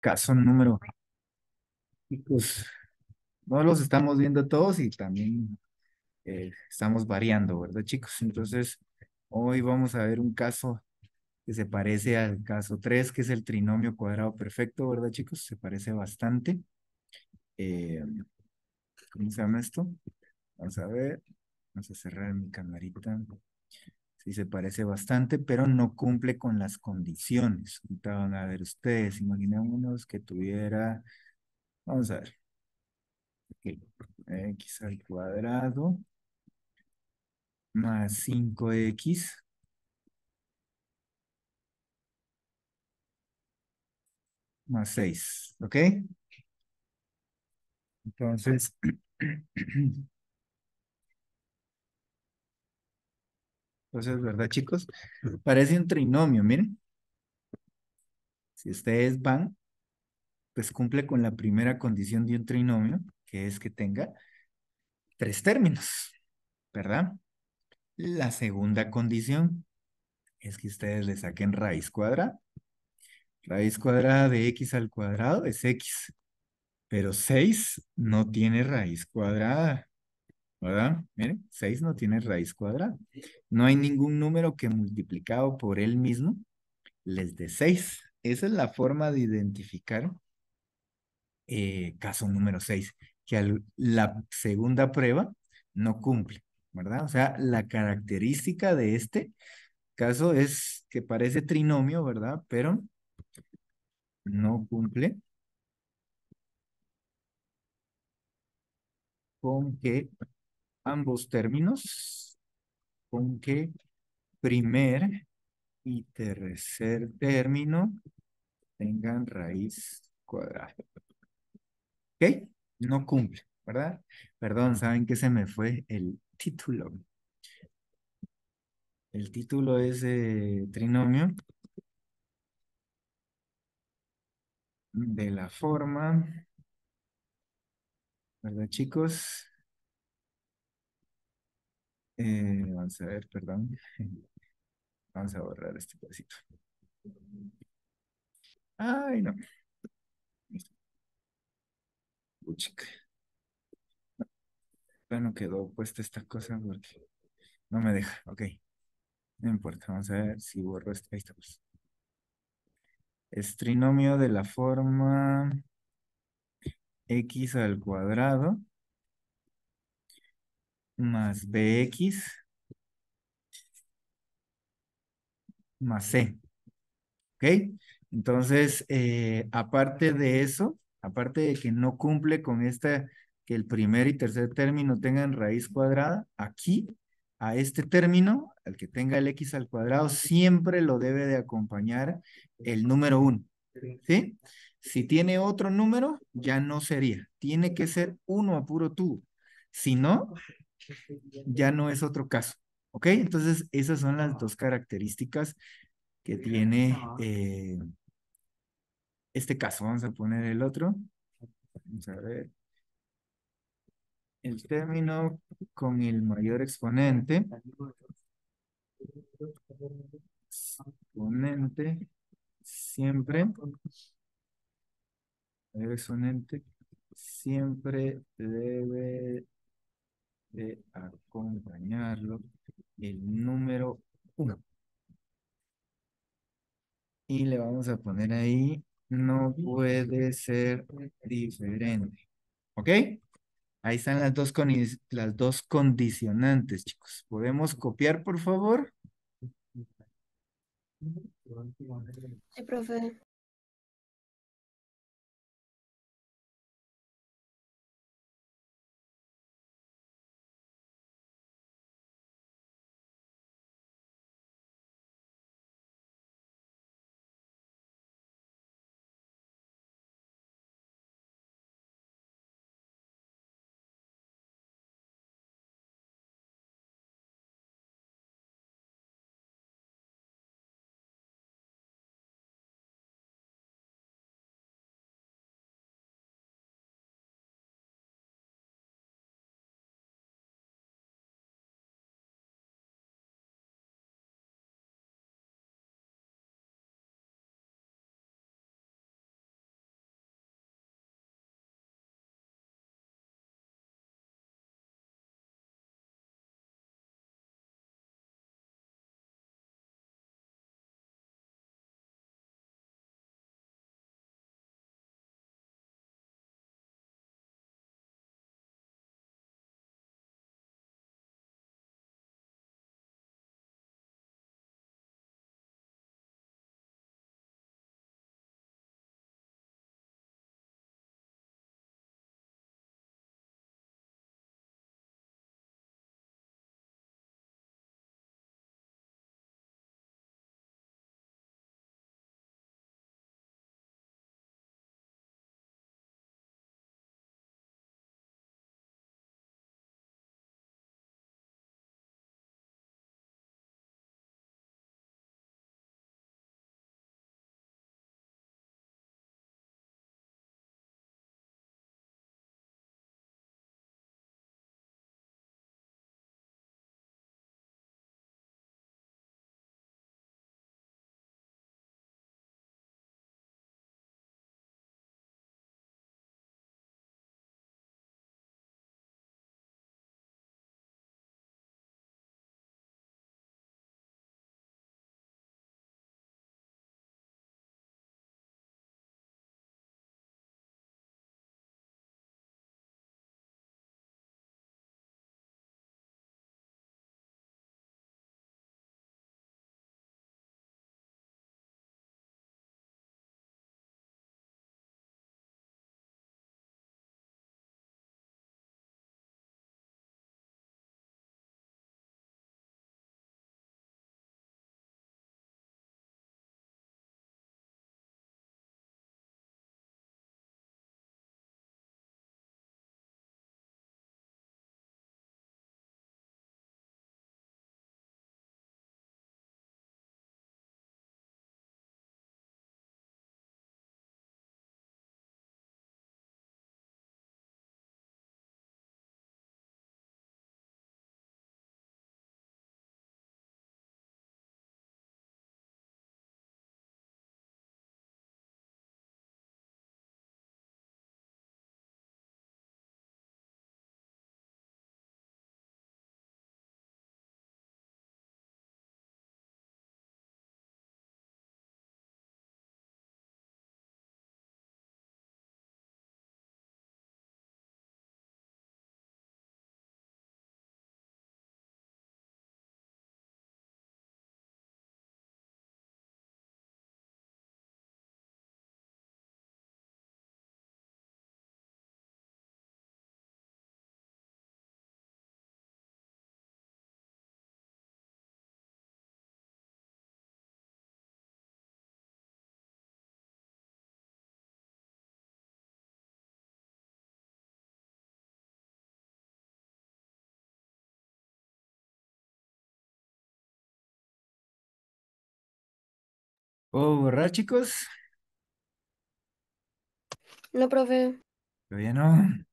Caso número, chicos, no los estamos viendo todos y también estamos variando, ¿verdad, chicos? Entonces, hoy vamos a ver un caso que se parece al caso 3 que es el trinomio cuadrado perfecto, ¿verdad, chicos? Se parece bastante. Eh, ¿Cómo se llama esto? Vamos a ver. Vamos a cerrar mi camarita. Sí, se parece bastante, pero no cumple con las condiciones. Ahorita van a ver ustedes, imaginémonos que tuviera, vamos a ver, ok, x al cuadrado más 5x más 6, ¿ok? Entonces, entonces, ¿verdad, chicos? Parece un trinomio, miren. Si ustedes van, pues cumple con la primera condición de un trinomio, que es que tenga tres términos, ¿verdad? La segunda condición es que ustedes le saquen raíz cuadrada. Raíz cuadrada de x al cuadrado es x, pero 6 no tiene raíz cuadrada, ¿verdad? Miren, 6 no tiene raíz cuadrada. No hay ningún número que multiplicado por él mismo les dé 6. Esa es la forma de identificar caso número 6, que la segunda prueba no cumple, ¿verdad? O sea, la característica de este caso es que parece trinomio, ¿verdad? Pero no cumple con que ambos términos, con que primer y tercer término tengan raíz cuadrada. ¿Ok? No cumple, ¿verdad? Perdón, ¿saben qué se me fue el título? El título es trinomio de la forma, ¿verdad, chicos? Vamos a ver, perdón. Vamos a borrar este pedacito. Ay, no. Puchica. Bueno, quedó puesta esta cosa porque no me deja. Ok, no importa. Vamos a ver si borro esto. Ahí estamos. Es trinomio de la forma x al cuadrado más bx más c. ¿Ok? Entonces, aparte de eso, aparte de que no cumple con esta, que el primer y tercer término tengan raíz cuadrada, aquí, a este término, al que tenga el x al cuadrado, siempre lo debe de acompañar el número uno. ¿Sí? Si tiene otro número, ya no sería. Tiene que ser uno a puro tubo. Si no, ya no es otro caso. ¿Ok? Entonces, esas son las dos características que tiene este caso. Vamos a poner el otro. Vamos a ver. El término con el mayor exponente. Exponente siempre. Mayor exponente siempre debe de acompañarlo el número uno. Y le vamos a poner ahí, no puede ser diferente. ¿Ok? Ahí están las dos condicionantes, chicos. ¿Podemos copiar, por favor? Sí, profe. ¿Puedo borrar, chicos? No, profe. Todavía no.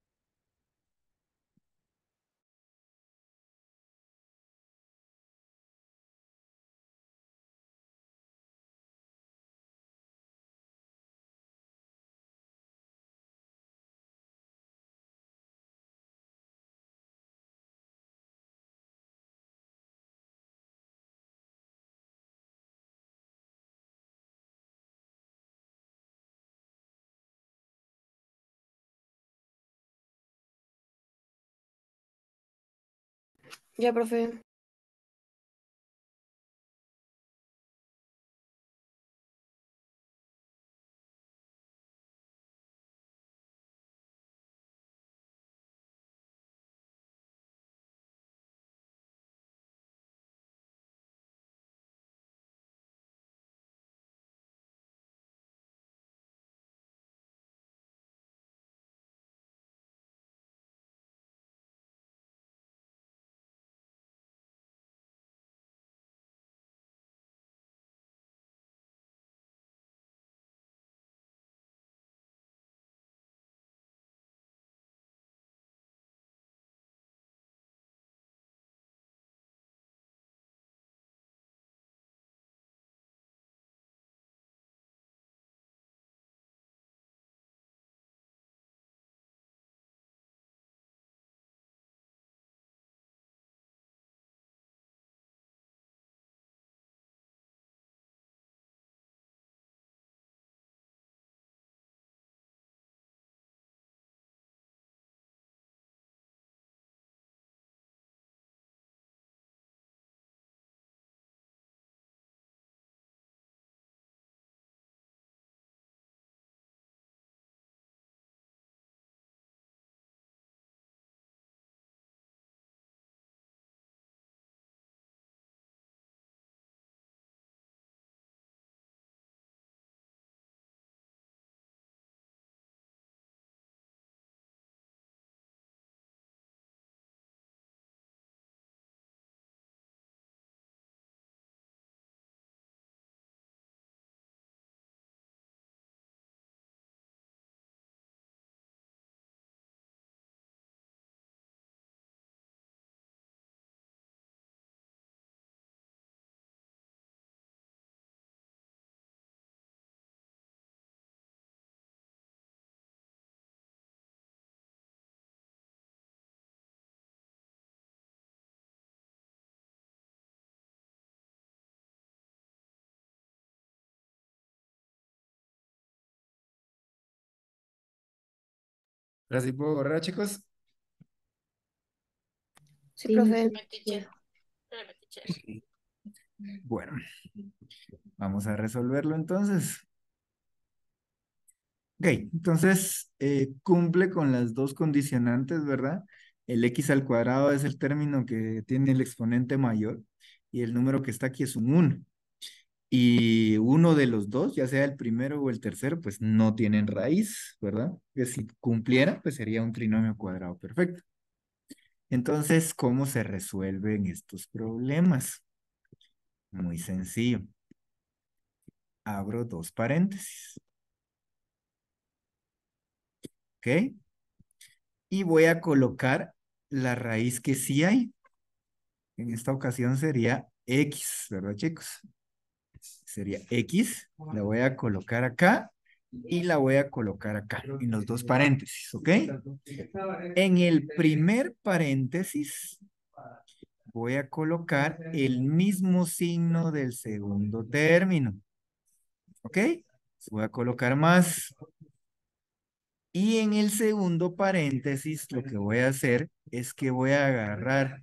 Ya, profe. ¿Ahora sí puedo borrar, chicos? Sí, profe. Bueno, vamos a resolverlo entonces. Ok, entonces cumple con las dos condicionantes, ¿verdad? El x al cuadrado es el término que tiene el exponente mayor y el número que está aquí es un uno. Y uno de los dos, ya sea el primero o el tercero, pues no tienen raíz, ¿verdad? Que si cumpliera, pues sería un trinomio cuadrado perfecto. Entonces, ¿cómo se resuelven estos problemas? Muy sencillo. Abro dos paréntesis, ¿ok? Y voy a colocar la raíz que sí hay. En esta ocasión sería X, ¿verdad, chicos? Sería X, la voy a colocar acá y la voy a colocar acá, en los dos paréntesis, ¿ok? En el primer paréntesis voy a colocar el mismo signo del segundo término, ¿ok? Voy a colocar más. Y en el segundo paréntesis, lo que voy a hacer es que voy a agarrar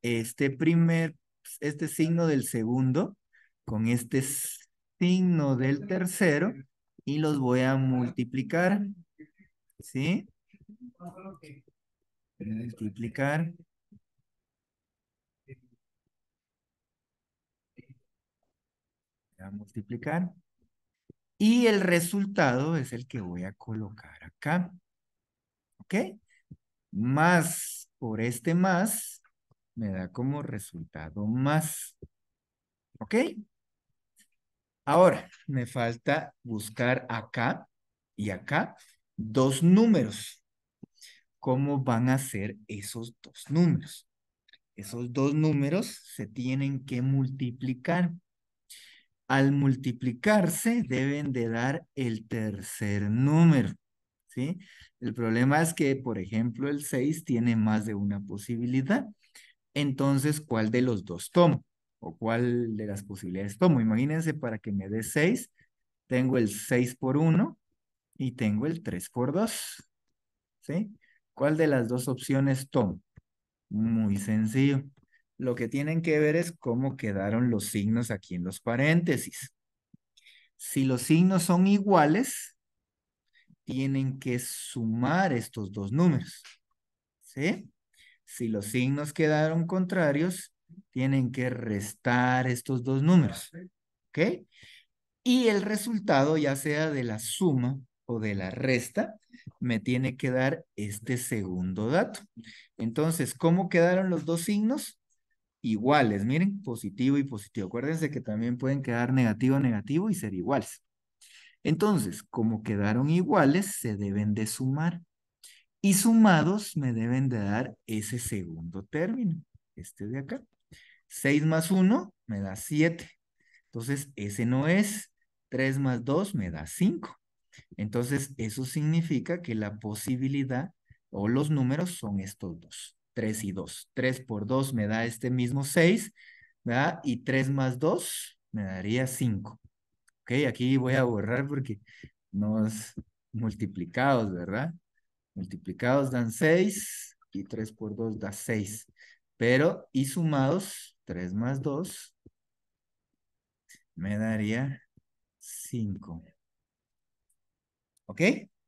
este signo del segundo con este signo del tercero y los voy a multiplicar, ¿sí? Multiplicar, voy a multiplicar. Y el resultado es el que voy a colocar acá, ¿ok? Más por este más me da como resultado más, ¿ok? Ahora, me falta buscar acá y acá dos números. ¿Cómo van a ser esos dos números? Esos dos números se tienen que multiplicar. Al multiplicarse deben de dar el tercer número, ¿sí? El problema es que, por ejemplo, el 6 tiene más de una posibilidad. Entonces, ¿cuál de los dos tomo? ¿O cuál de las posibilidades tomo? Imagínense, para que me dé 6, tengo el 6 por uno y tengo el 3 por 2, ¿sí? ¿Cuál de las dos opciones tomo? Muy sencillo. Lo que tienen que ver es cómo quedaron los signos aquí en los paréntesis. Si los signos son iguales, tienen que sumar estos dos números, ¿sí? Si los signos quedaron contrarios, tienen que restar estos dos números, ¿ok? Y el resultado, ya sea de la suma o de la resta, me tiene que dar este segundo dato. Entonces, ¿cómo quedaron los dos signos? Iguales, miren, positivo y positivo. Acuérdense que también pueden quedar negativo, negativo y ser iguales. Entonces, como quedaron iguales, se deben de sumar. Y sumados me deben de dar ese segundo término, este de acá. 6 más uno me da 7. Entonces, ese no es. 3 más 2 me da 5. Entonces, eso significa que la posibilidad o los números son estos dos, 3 y 2. 3 por 2 me da este mismo 6, ¿verdad? Y 3 más 2 me daría 5. Ok, aquí voy a borrar porque nos multiplicados, ¿verdad? Multiplicados dan 6 y 3 por 2 da 6. Pero, y sumados, 3 más 2 me daría 5. ¿Ok?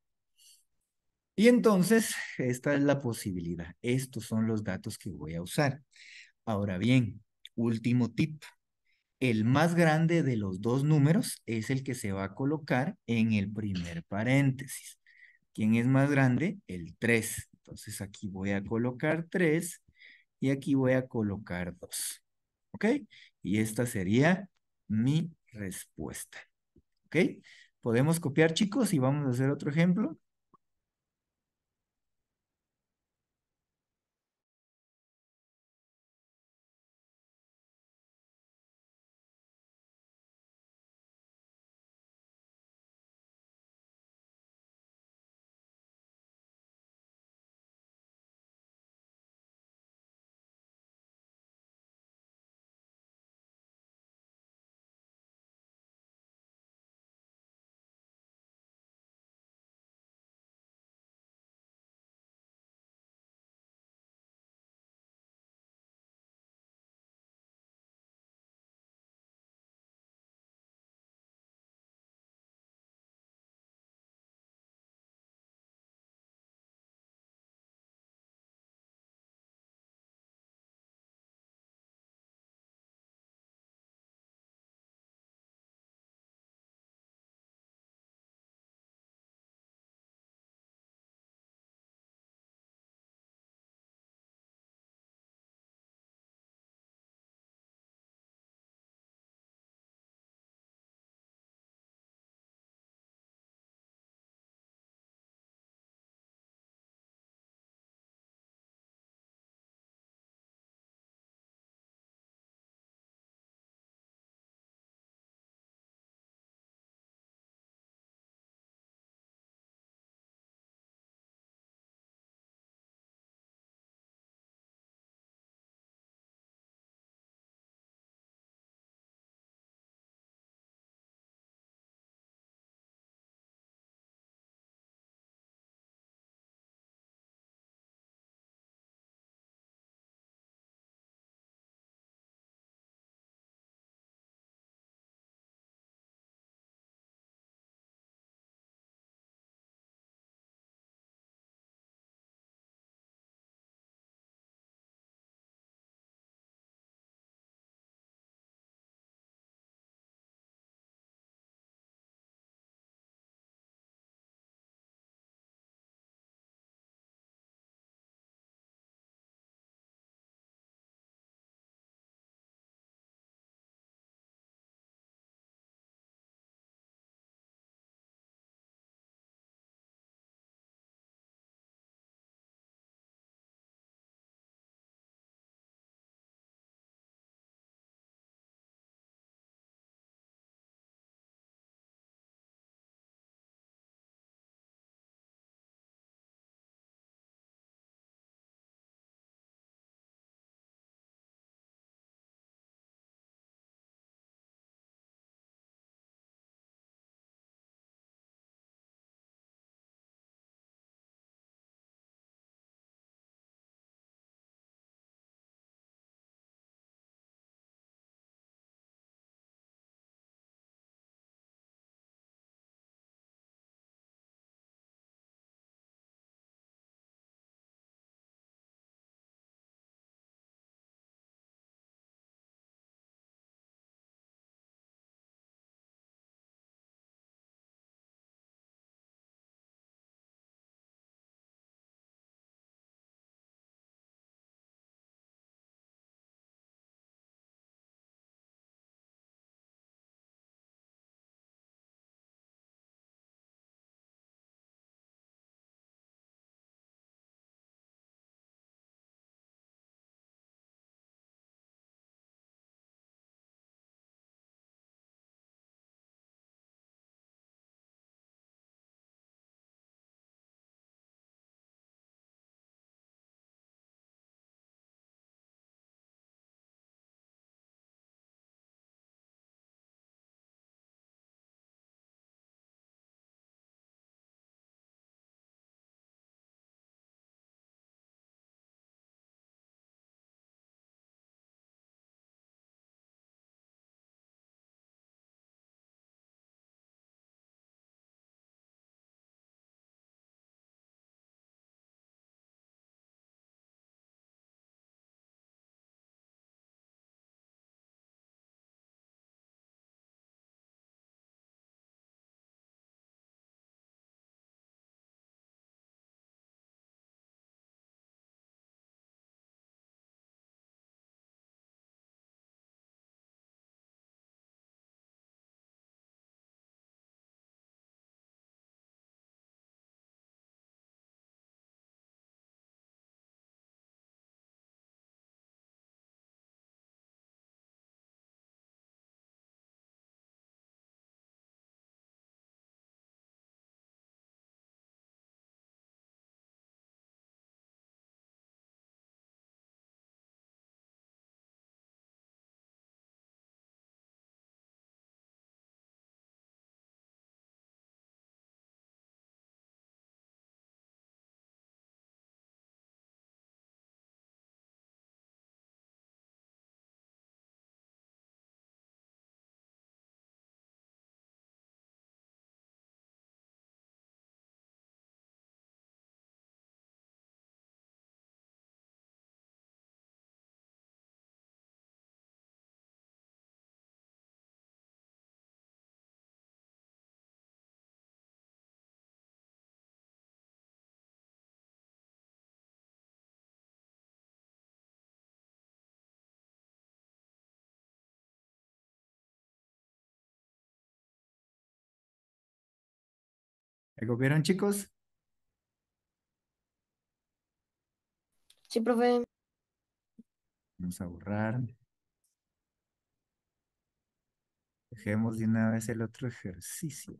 Y entonces, esta es la posibilidad. Estos son los datos que voy a usar. Ahora bien, último tip. El más grande de los dos números es el que se va a colocar en el primer paréntesis. ¿Quién es más grande? El 3. Entonces aquí voy a colocar 3 y aquí voy a colocar 2. ¿Ok? Y esta sería mi respuesta. ¿Ok? ¿Podemos copiar, chicos? Y vamos a hacer otro ejemplo. ¿Me copiaron, chicos? Sí, profe. Vamos a borrar. Dejemos de una vez el otro ejercicio.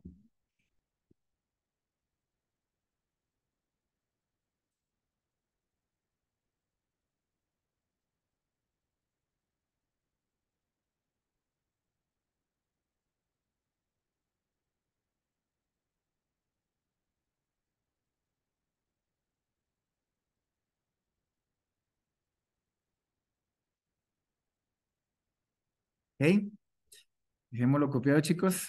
¿Ok? Dejémoslo copiado, chicos.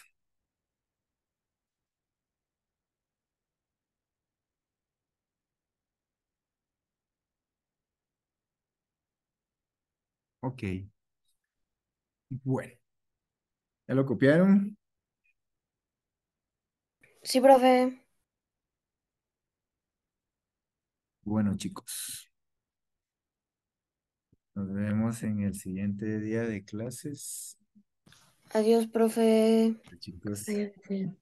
Ok. Bueno, ¿ya lo copiaron? Sí, profe. Bueno, chicos. Nos vemos en el siguiente día de clases. Adiós, profe. Chicos. Adiós, profe.